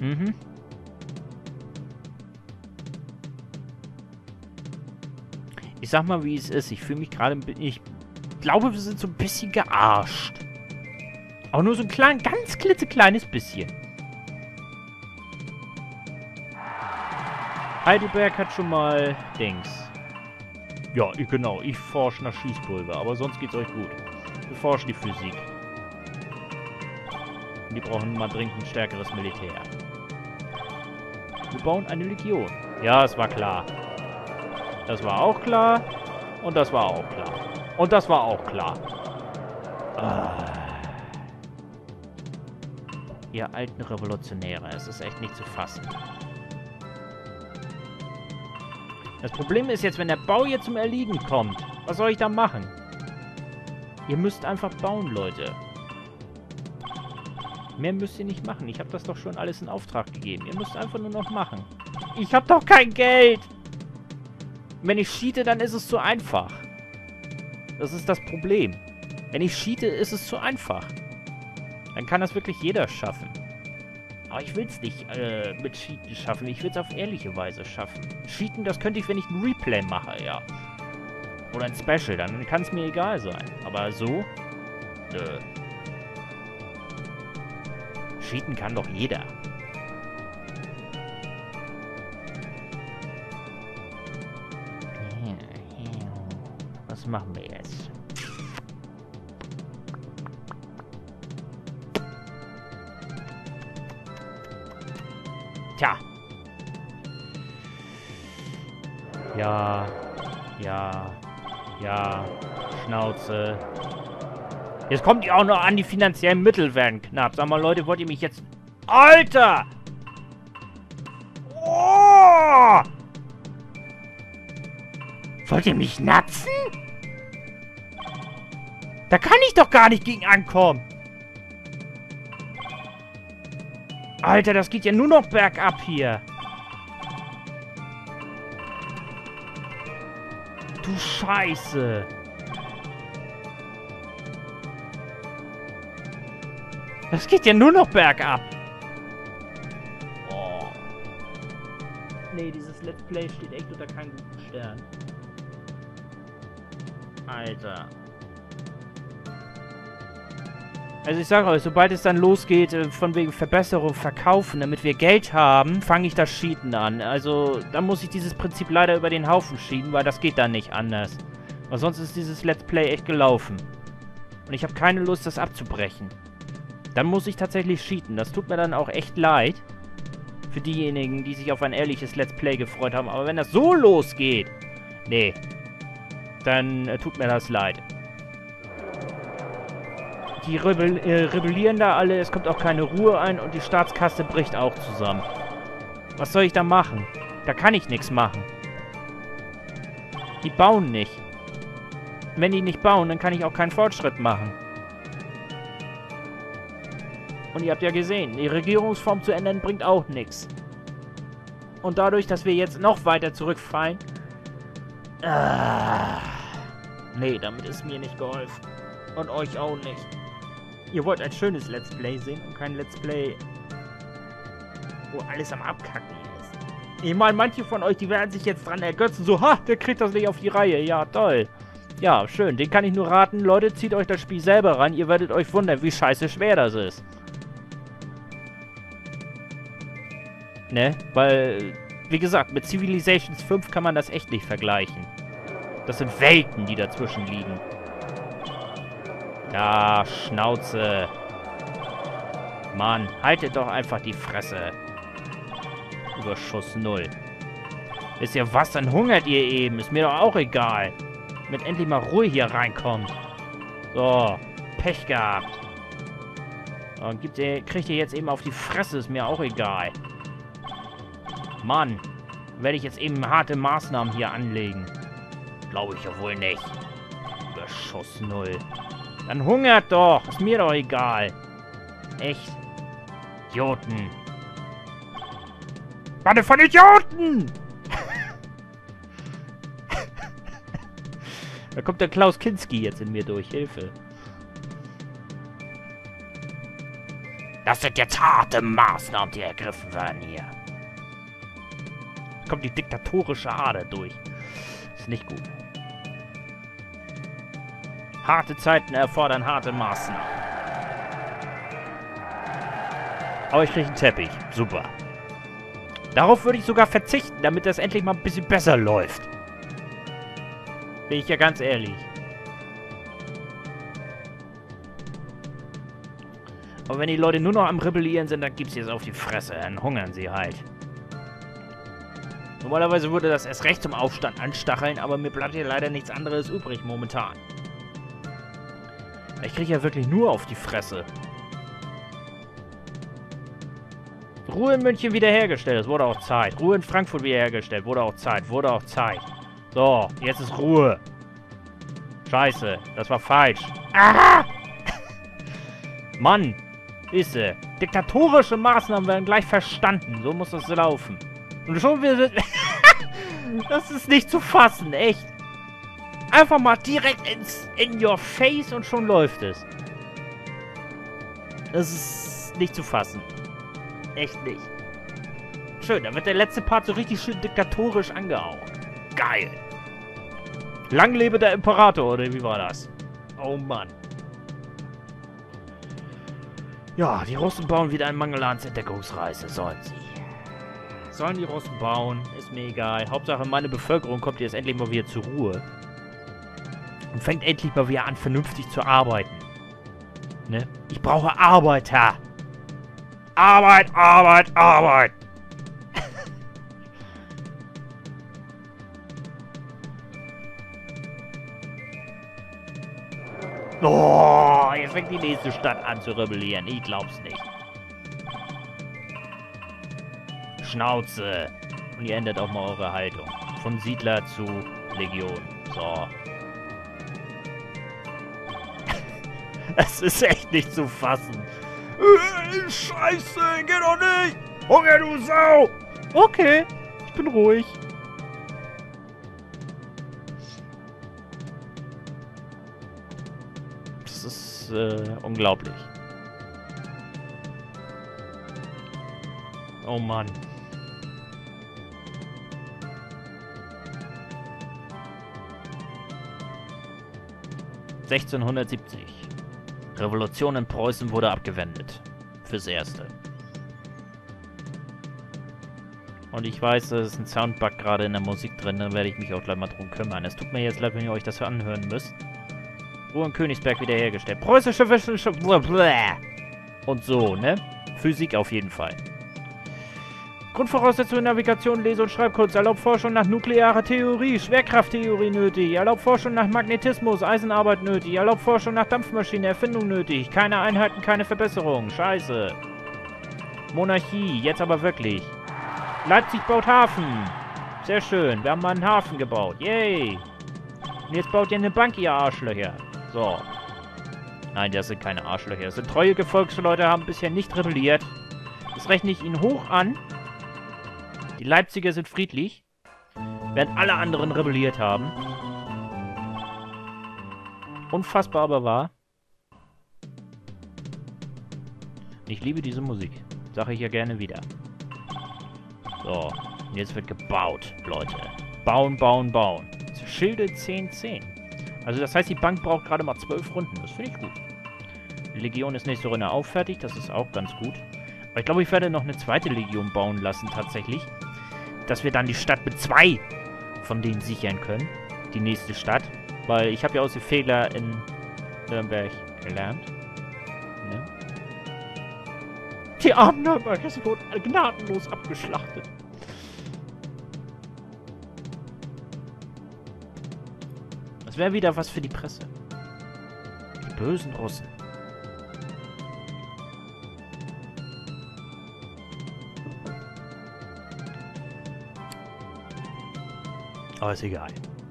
Mhm. Ich sag mal, wie es ist. Ich fühle mich gerade... Ich glaube, wir sind so ein bisschen gearscht. Auch nur so ein ganz klitzekleines bisschen. Heidelberg hat schon mal Dings. Ja, genau. Ich forsche nach Schießpulver. Aber sonst geht's euch gut. Wir forschen die Physik. Die brauchen mal dringend ein stärkeres Militär. Wir bauen eine Legion. Ja, es war klar. Das war auch klar. Und das war auch klar. Und das war auch klar. Ihr alten Revolutionäre. Es ist echt nicht zu fassen. Das Problem ist jetzt, wenn der Bau hier zum Erliegen kommt. Was soll ich da machen? Ihr müsst einfach bauen, Leute. Mehr müsst ihr nicht machen. Ich habe das doch schon alles in Auftrag gegeben. Ihr müsst einfach nur noch machen. Ich habe doch kein Geld! Wenn ich cheate, dann ist es zu einfach. Das ist das Problem. Wenn ich cheate, ist es zu einfach. Dann kann das wirklich jeder schaffen. Aber ich will es nicht mit Cheaten schaffen. Ich will es auf ehrliche Weise schaffen. Cheaten, das könnte ich, wenn ich ein Replay mache, ja. Oder ein Special, dann kann es mir egal sein. Aber so? Nö. Cheaten kann doch jeder. Was machen wir jetzt? Tja. Ja. Ja. Ja. Schnauze. Jetzt kommt ihr auch noch an, die finanziellen Mittel werden knapp. Sag mal, Leute, wollt ihr mich jetzt... Alter! Oh! Wollt ihr mich natzen? Da kann ich doch gar nicht gegen ankommen. Alter, das geht ja nur noch bergab hier. Du Scheiße. Das geht ja nur noch bergab. Oh. Nee, dieses Let's Play steht echt unter keinem guten Stern. Alter. Also ich sage euch, sobald es dann losgeht, von wegen Verbesserung, Verkaufen, damit wir Geld haben, fange ich das Cheaten an. Also, dann muss ich dieses Prinzip leider über den Haufen schieben, weil das geht dann nicht anders. Weil sonst ist dieses Let's Play echt gelaufen. Und ich habe keine Lust, das abzubrechen. Dann muss ich tatsächlich cheaten. Das tut mir dann auch echt leid. Für diejenigen, die sich auf ein ehrliches Let's Play gefreut haben. Aber wenn das so losgeht, nee, dann tut mir das leid. Die rebellieren da alle, es kommt auch keine Ruhe ein und die Staatskasse bricht auch zusammen. Was soll ich da machen? Da kann ich nichts machen. Die bauen nicht. Wenn die nicht bauen, dann kann ich auch keinen Fortschritt machen. Und ihr habt ja gesehen, die Regierungsform zu ändern bringt auch nichts. Und dadurch, dass wir jetzt noch weiter zurückfallen... nee, damit ist mir nicht geholfen. Und euch auch nicht. Ihr wollt ein schönes Let's Play sehen und kein Let's Play, wo alles am Abkacken ist. Ich meine, manche von euch, die werden sich jetzt dran ergötzen, so, ha, der kriegt das nicht auf die Reihe. Ja, toll. Ja, schön. Den kann ich nur raten. Leute, zieht euch das Spiel selber ran. Ihr werdet euch wundern, wie scheiße schwer das ist. Ne? Weil, wie gesagt, mit Civilizations 5 kann man das echt nicht vergleichen. Das sind Welten, die dazwischen liegen. Ja, Schnauze. Mann, haltet doch einfach die Fresse. Überschuss 0. Wisst ihr was? Dann hungert ihr eben. Ist mir doch auch egal. Damit endlich mal Ruhe hier reinkommt. So, Pech gehabt. Und kriegt ihr jetzt eben auf die Fresse. Ist mir auch egal. Mann, werde ich jetzt eben harte Maßnahmen hier anlegen. Glaube ich ja wohl nicht. Überschuss 0. Dann hungert doch. Ist mir doch egal. Echt. Idioten. Bande von Idioten! Da kommt der Klaus Kinski jetzt in mir durch. Hilfe. Das sind jetzt harte Maßnahmen, die ergriffen werden hier. Kommt die diktatorische Ader durch. Ist nicht gut. Harte Zeiten erfordern harte Maßnahmen. Aber ich kriege einen Teppich. Super. Darauf würde ich sogar verzichten, damit das endlich mal ein bisschen besser läuft. Bin ich ja ganz ehrlich. Aber wenn die Leute nur noch am Rebellieren sind, dann gibt's jetzt auf die Fresse. Dann hungern sie halt. Normalerweise würde das erst recht zum Aufstand anstacheln, aber mir bleibt hier leider nichts anderes übrig momentan. Ich kriege ja wirklich nur auf die Fresse. Ruhe in München wiederhergestellt, das wurde auch Zeit. Ruhe in Frankfurt wiederhergestellt, wurde auch Zeit, wurde auch Zeit. So, jetzt ist Ruhe. Scheiße, das war falsch. Ah! Mann, wisse, diktatorische Maßnahmen werden gleich verstanden. So muss das laufen. Und schon wieder... Das ist nicht zu fassen, echt. Einfach mal direkt in your face und schon läuft es. Das ist nicht zu fassen. Echt nicht. Schön, da wird der letzte Part so richtig schön diktatorisch angehaucht. Geil. Lang lebe der Imperator, oder wie war das? Oh Mann. Ja, die Russen bauen wieder ein Mangellands-Entdeckungsreise, sollen sie. Sollen die Russen bauen, ist mir egal. Hauptsache, meine Bevölkerung kommt jetzt endlich mal wieder zur Ruhe. Und fängt endlich mal wieder an, vernünftig zu arbeiten. Ne? Ich brauche Arbeiter. Arbeit, Arbeit, Arbeit. Oh, jetzt fängt die nächste Stadt an zu rebellieren. Ich glaub's nicht. Schnauze. Und ihr ändert auch mal eure Haltung. Von Siedler zu Legion. So. Es ist echt nicht zu fassen. Scheiße, geh doch nicht! Hunger, du Sau! Okay, ich bin ruhig. Das ist, unglaublich. Oh Mann. (1670) Revolution in Preußen wurde abgewendet. Fürs Erste. Und ich weiß, da ist ein Soundbug gerade in der Musik drin, dann werde ich mich auch gleich mal drum kümmern. Es tut mir jetzt leid, wenn ihr euch das anhören müsst. Ruhe in Königsberg wiederhergestellt. Preußische Wissenschaft... Und so, ne? Physik auf jeden Fall. Grundvoraussetzungen Navigation, Lese- und Schreibkunst. Erlaubt Forschung nach nuklearer Theorie, Schwerkrafttheorie nötig. Erlaubt Forschung nach Magnetismus, Eisenarbeit nötig. Erlaubt Forschung nach Dampfmaschine, Erfindung nötig. Keine Einheiten, keine Verbesserung. Scheiße. Monarchie, jetzt aber wirklich. Leipzig baut Hafen. Sehr schön, wir haben mal einen Hafen gebaut. Yay. Und jetzt baut ihr eine Bank, ihr Arschlöcher. So. Nein, das sind keine Arschlöcher. Das sind treue Gefolgsleute, haben bisher nicht rebelliert. Das rechne ich ihnen hoch an. Die Leipziger sind friedlich, während alle anderen rebelliert haben. Unfassbar aber wahr. Ich liebe diese Musik. Sage ich ja gerne wieder. So, und jetzt wird gebaut, Leute. Bauen, bauen, bauen. Schilde 10-10. Also das heißt, die Bank braucht gerade mal 12 Runden. Das finde ich gut. Die Legion ist nächste Runde auch fertig. Das ist auch ganz gut. Aber ich glaube, ich werde noch eine zweite Legion bauen lassen, tatsächlich. Dass wir dann die Stadt mit 2 von denen sichern können. Die nächste Stadt. Weil ich habe ja aus dem Fehler in Nürnberg gelernt. Ne? Die armen Nürnberger wurden gnadenlos abgeschlachtet. Das wäre wieder was für die Presse. Die bösen Russen. Aber ist egal.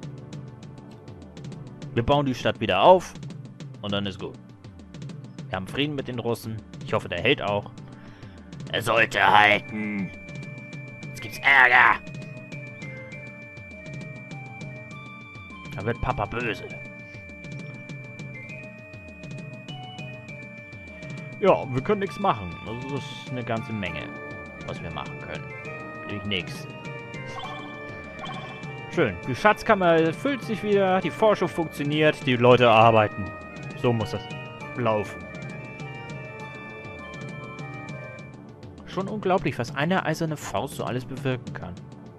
Wir bauen die Stadt wieder auf und dann ist gut. Wir haben Frieden mit den Russen. Ich hoffe, der hält auch. Er sollte halten. Jetzt gibt's Ärger. Da wird Papa böse. Ja, wir können nichts machen. Das ist eine ganze Menge, was wir machen können. Nämlich nichts. Schön. Die Schatzkammer füllt sich wieder, die Forschung funktioniert, die Leute arbeiten. So muss das laufen. Schon unglaublich, was eine eiserne Faust so alles bewirken kann.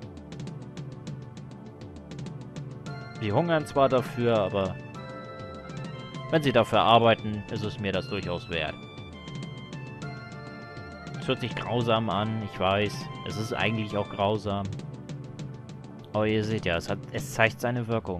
Sie hungern zwar dafür, aber wenn sie dafür arbeiten, ist es mir das durchaus wert. Es hört sich grausam an, ich weiß. Es ist eigentlich auch grausam. Aber ihr seht ja, es zeigt seine Wirkung.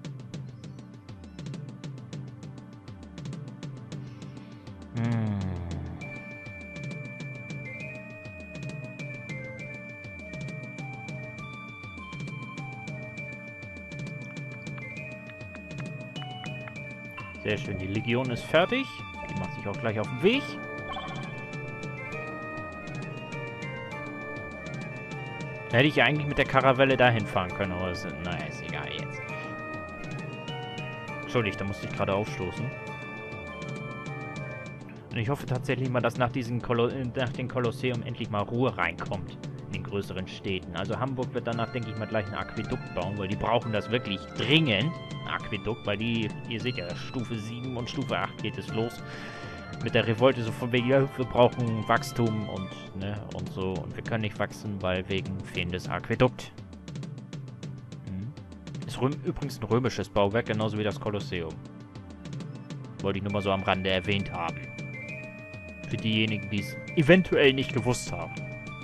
Sehr schön, die Legion ist fertig. Die macht sich auch gleich auf den Weg. Da hätte ich ja eigentlich mit der Karavelle dahin fahren können, aber naja, ist egal jetzt. Entschuldigt, da musste ich gerade aufstoßen. Und ich hoffe tatsächlich mal, dass nach dem Kolosseum endlich mal Ruhe reinkommt. In den größeren Städten. Also Hamburg wird danach, denke ich mal, gleich ein Aquädukt bauen, weil die brauchen das wirklich dringend. Ein Aquädukt, weil die, ihr seht ja, Stufe 7 und Stufe 8 geht es los. Mit der Revolte so von wegen, ja, wir brauchen Wachstum und, ne, und so. Und wir können nicht wachsen, weil wegen fehlendes Aquädukt. Ist übrigens ein römisches Bauwerk, genauso wie das Kolosseum. Wollte ich nur mal so am Rande erwähnt haben. Für diejenigen, die es eventuell nicht gewusst haben.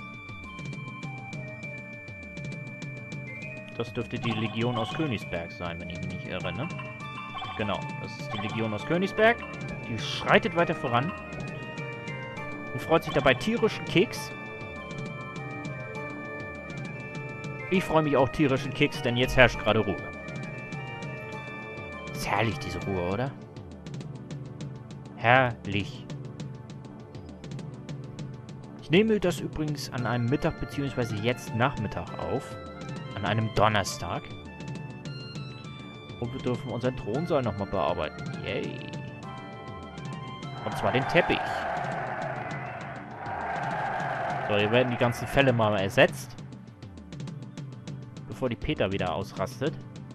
Das dürfte die Legion aus Königsberg sein, wenn ich mich nicht irre, ne? Genau, das ist die Legion aus Königsberg. Die schreitet weiter voran. Und freut sich dabei tierischen Keks. Ich freue mich auch tierischen Keks, denn jetzt herrscht gerade Ruhe. Ist herrlich, diese Ruhe, oder? Herrlich. Ich nehme das übrigens an einem Mittag bzw. jetzt Nachmittag auf. An einem Donnerstag. Und wir dürfen unseren Thronsaal nochmal bearbeiten. Yay. Und zwar den Teppich. So, hier werden die ganzen Fälle mal ersetzt. Bevor die Peter wieder ausrastet.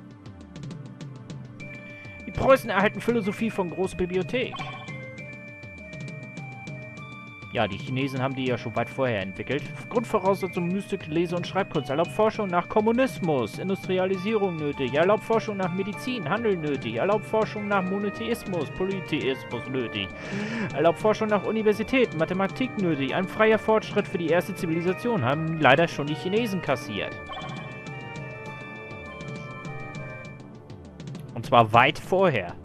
Die Preußen erhalten Philosophie von Große Bibliothek. Ja, die Chinesen haben die ja schon weit vorher entwickelt. Grundvoraussetzung Mystik, Lese- und Schreibkunst. Erlaubt Forschung nach Kommunismus, Industrialisierung nötig. Erlaubt Forschung nach Medizin, Handel nötig. Erlaubt Forschung nach Monotheismus, Polytheismus nötig. Erlaubt Forschung nach Universität, Mathematik nötig. Ein freier Fortschritt für die erste Zivilisation haben leider schon die Chinesen kassiert. Und zwar weit vorher.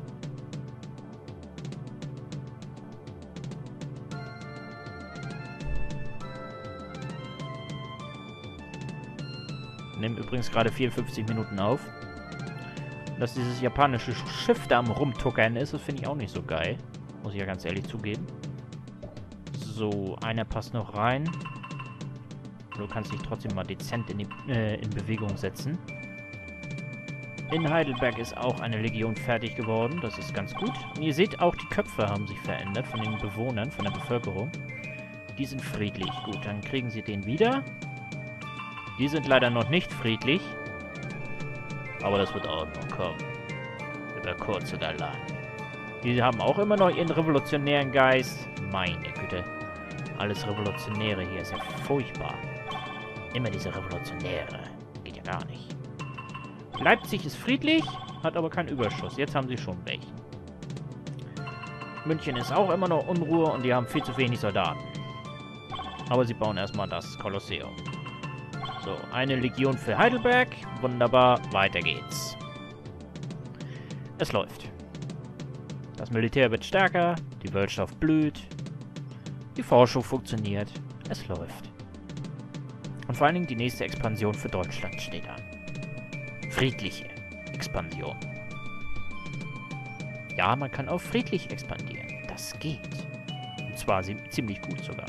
Nehmen übrigens gerade 54 Minuten auf. Und dass dieses japanische Schiff da am Rumtuckern ist, das finde ich auch nicht so geil. Muss ich ja ganz ehrlich zugeben. So, einer passt noch rein. Du kannst dich trotzdem mal dezent in Bewegung setzen. In Heidelberg ist auch eine Legion fertig geworden. Das ist ganz gut. Und ihr seht, auch die Köpfe haben sich verändert von den Bewohnern, von der Bevölkerung. Die sind friedlich. Gut, dann kriegen sie den wieder. Die sind leider noch nicht friedlich. Aber das wird auch noch kommen. Über kurz oder lang. Die haben auch immer noch ihren revolutionären Geist. Meine Güte. Alles Revolutionäre hier ist ja furchtbar. Immer diese Revolutionäre. Geht ja gar nicht. Leipzig ist friedlich, hat aber keinen Überschuss. Jetzt haben sie schon welchen. München ist auch immer noch Unruhe und die haben viel zu wenig Soldaten. Aber sie bauen erstmal das Kolosseum. So, eine Legion für Heidelberg. Wunderbar, weiter geht's. Es läuft. Das Militär wird stärker, die Wirtschaft blüht, die Forschung funktioniert, es läuft. Und vor allen Dingen die nächste Expansion für Deutschland steht an. Friedliche Expansion. Ja, man kann auch friedlich expandieren. Das geht. Und zwar ziemlich gut sogar.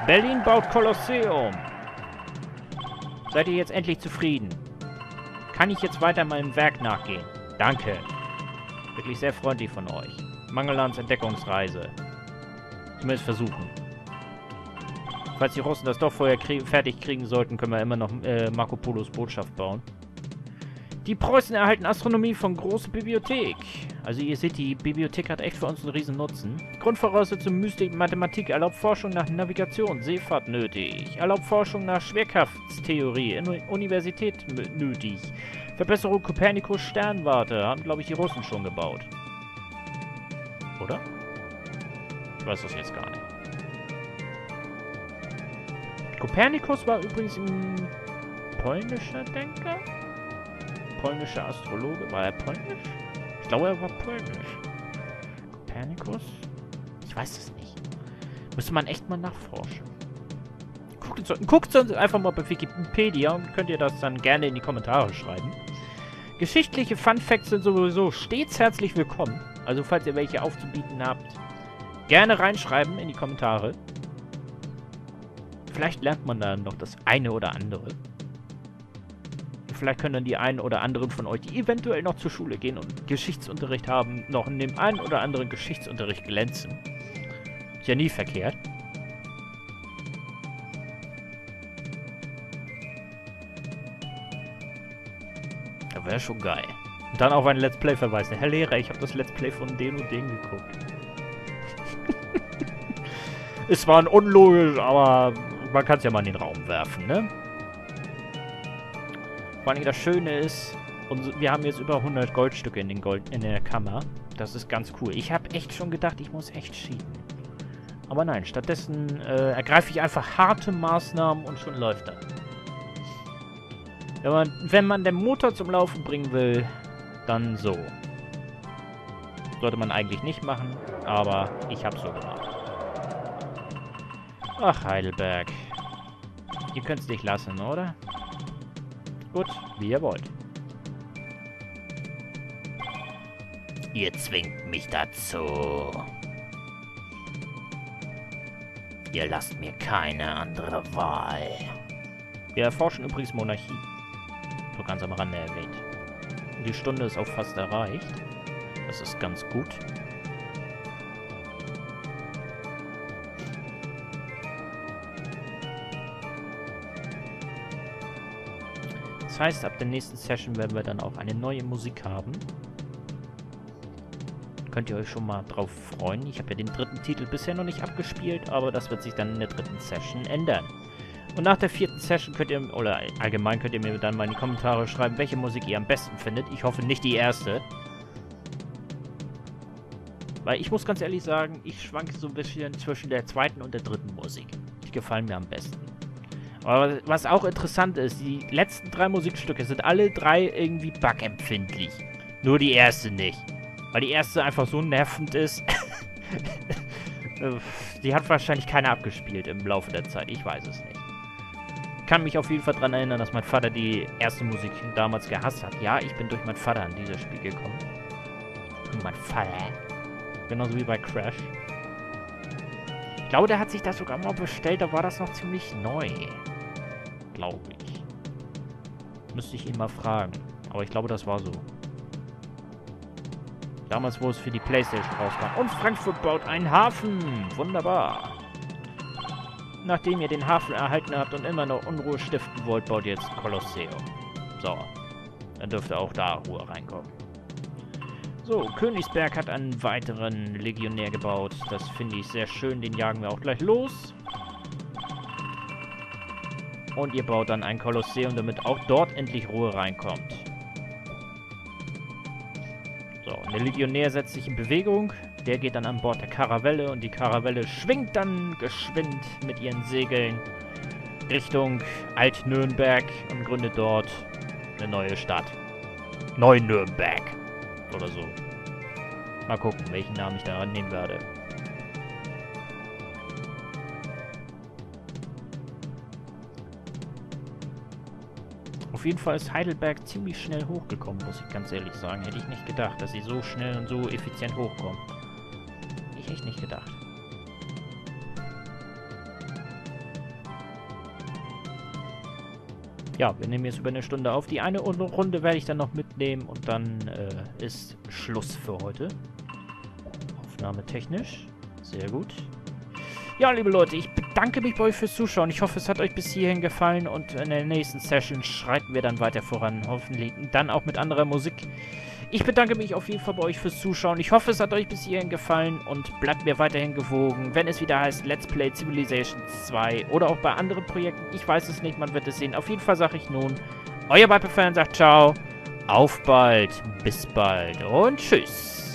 Berlin baut Kolosseum. Seid ihr jetzt endlich zufrieden? Kann ich jetzt weiter meinem Werk nachgehen? Danke. Wirklich sehr freundlich von euch. Mangellands Entdeckungsreise. Zumindest versuchen. Falls die Russen das doch vorher fertig kriegen sollten, können wir immer noch Marco Polos Botschaft bauen. Die Preußen erhalten Astronomie von großer Bibliothek. Also ihr seht, die Bibliothek hat echt für uns einen riesen Nutzen. Grundvoraussetzung Mystik, Mathematik, erlaubt Forschung nach Navigation, Seefahrt nötig. Erlaubt Forschung nach Schwerkraftstheorie, Universität nötig. Verbesserung Kopernikus Sternwarte, haben glaube ich die Russen schon gebaut. Oder? Ich weiß das jetzt gar nicht. Kopernikus war übrigens ein polnischer Denker? Polnischer Astrologe. War er polnisch? Ich glaube, er war polnisch. Kopernikus? Ich weiß es nicht. Müsste man echt mal nachforschen. Guckt uns einfach mal bei Wikipedia und könnt ihr das dann gerne in die Kommentare schreiben. Geschichtliche Funfacts sind sowieso stets herzlich willkommen. Also falls ihr welche aufzubieten habt, gerne reinschreiben in die Kommentare. Vielleicht lernt man dann noch das eine oder andere. Vielleicht können dann die einen oder anderen von euch, die eventuell noch zur Schule gehen und Geschichtsunterricht haben, noch in dem einen oder anderen Geschichtsunterricht glänzen. Ist ja nie verkehrt. Das wäre schon geil. Und dann auf ein Let's Play verweisen. Herr Lehrer, ich habe das Let's Play von den und den geguckt. Es war unlogisch, aber man kann es ja mal in den Raum werfen, ne? Vor allem das Schöne ist, wir haben jetzt über 100 Goldstücke in der Kammer. Das ist ganz cool. Ich habe echt schon gedacht, ich muss echt cheaten. Aber nein, stattdessen ergreife ich einfach harte Maßnahmen und schon läuft das. Wenn man den Motor zum Laufen bringen will, dann so. Sollte man eigentlich nicht machen, aber ich habe so gemacht. Ach, Heidelberg. Ihr könnt es nicht lassen, oder? Gut, wie ihr wollt. Ihr zwingt mich dazu. Ihr lasst mir keine andere Wahl. Wir erforschen übrigens Monarchie. So ganz am Rande erwähnt. Und die Stunde ist auch fast erreicht. Das ist ganz gut. Das heißt, ab der nächsten Session werden wir dann auch eine neue Musik haben. Könnt ihr euch schon mal drauf freuen. Ich habe ja den dritten Titel bisher noch nicht abgespielt, aber das wird sich dann in der dritten Session ändern. Und nach der vierten Session könnt ihr, oder allgemein könnt ihr mir dann mal in die Kommentare schreiben, welche Musik ihr am besten findet. Ich hoffe nicht die erste. Weil ich muss ganz ehrlich sagen, ich schwanke so ein bisschen zwischen der zweiten und der dritten Musik. Die gefallen mir am besten. Aber was auch interessant ist, die letzten 3 Musikstücke sind alle 3 irgendwie bugempfindlich. Nur die erste nicht. Weil die erste einfach so nervend ist. Die hat wahrscheinlich keiner abgespielt im Laufe der Zeit. Ich weiß es nicht. Ich kann mich auf jeden Fall daran erinnern, dass mein Vater die erste Musik damals gehasst hat. Ja, ich bin durch meinen Vater an dieses Spiel gekommen. Und mein Vater. Genauso wie bei Crash. Ich glaube, der hat sich das sogar mal bestellt. Da war das noch ziemlich neu. Glaube ich. Müsste ich ihn mal fragen. Aber ich glaube, das war so. Damals, wo es für die PlayStation rauskam. Und Frankfurt baut einen Hafen. Wunderbar. Nachdem ihr den Hafen erhalten habt und immer noch Unruhe stiften wollt, baut ihr jetzt Kolosseum. So. Dann dürfte auch da Ruhe reinkommen. So, Königsberg hat einen weiteren Legionär gebaut. Das finde ich sehr schön. Den jagen wir auch gleich los. Und ihr baut dann ein Kolosseum, damit auch dort endlich Ruhe reinkommt. So, und der Legionär setzt sich in Bewegung. Der geht dann an Bord der Karavelle und die Karavelle schwingt dann geschwind mit ihren Segeln Richtung Alt-Nürnberg und gründet dort eine neue Stadt. Neu-Nürnberg. Oder so. Mal gucken, welchen Namen ich da nehmen werde. Auf jeden Fall ist Heidelberg ziemlich schnell hochgekommen, muss ich ganz ehrlich sagen. Hätte ich nicht gedacht, dass sie so schnell und so effizient hochkommen. Hätte ich echt nicht gedacht. Ja, wir nehmen jetzt über eine Stunde auf. Die eine Runde werde ich dann noch mitnehmen und dann ist Schluss für heute. Aufnahmetechnisch. Sehr gut. Ja, liebe Leute, ich bedanke mich bei euch fürs Zuschauen. Ich hoffe, es hat euch bis hierhin gefallen und in der nächsten Session schreiten wir dann weiter voran. Hoffentlich dann auch mit anderer Musik. Ich bedanke mich auf jeden Fall bei euch fürs Zuschauen. Ich hoffe, es hat euch bis hierhin gefallen und bleibt mir weiterhin gewogen, wenn es wieder heißt Let's Play Civilization 2 oder auch bei anderen Projekten. Ich weiß es nicht, man wird es sehen. Auf jeden Fall sage ich nun, euer Viper-Fan sagt ciao, auf bald, bis bald und tschüss.